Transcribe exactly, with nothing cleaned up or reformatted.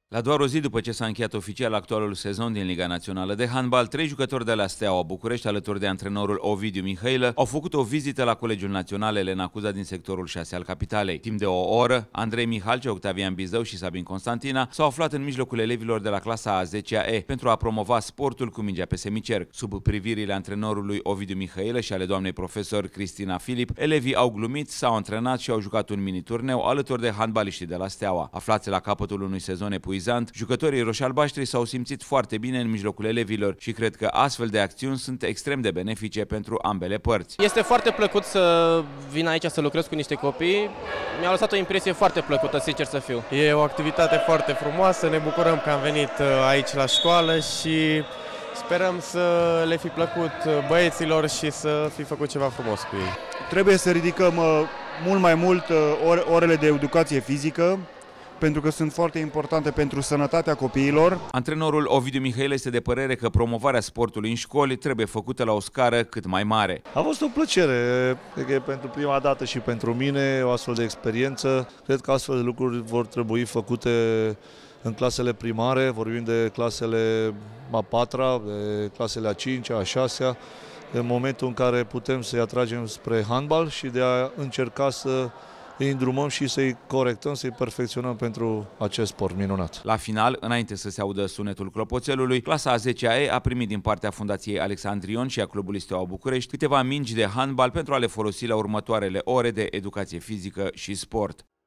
La doar o zi după ce s-a încheiat oficial actualul sezon din Liga Națională de Handbal, trei jucători de la Steaua București, alături de antrenorul Ovidiu Mihailă, au făcut o vizită la Colegiul Național Elena Cuza din sectorul șase al capitalei. Timp de o oră, Andrei Mihalce, Octavian Bizău și Sabin Constantina s-au aflat în mijlocul elevilor de la clasa a zecea E pentru a promova sportul cu mingea pe semicerc. Sub privirile antrenorului Ovidiu Mihailă și ale doamnei profesor Cristina Filip, elevii au glumit, s-au antrenat și au jucat un mini-turneu alături de handbaliștii de la Steaua. Aflați la capătul unui sezon epuizant, jucătorii roșalbaștri s-au simțit foarte bine în mijlocul elevilor și cred că astfel de acțiuni sunt extrem de benefice pentru ambele părți. Este foarte plăcut să vin aici să lucrez cu niște copii. Mi-a lăsat o impresie foarte plăcută, sincer să fiu. E o activitate foarte frumoasă, ne bucurăm că am venit aici la școală și sperăm să le fi plăcut băieților și să fi făcut ceva frumos cu ei. Trebuie să ridicăm mult mai mult orele de educație fizică, pentru că sunt foarte importante pentru sănătatea copiilor. Antrenorul Ovidiu Mihailă este de părere că promovarea sportului în școli trebuie făcută la o scară cât mai mare. A fost o plăcere, cred că e pentru prima dată și pentru mine o astfel de experiență. Cred că astfel de lucruri vor trebui făcute în clasele primare, vorbim de clasele a patra, de clasele a cincea, a șasea, în momentul în care putem să-i atragem spre handbal și de a încerca să îi îndrumăm și să-i corectăm, să-i perfecționăm pentru acest sport minunat. La final, înainte să se audă sunetul clopoțelului, clasa a zecea E a primit din partea Fundației Alexandrion și a Clubului Steaua București câteva mingi de handbal pentru a le folosi la următoarele ore de educație fizică și sport.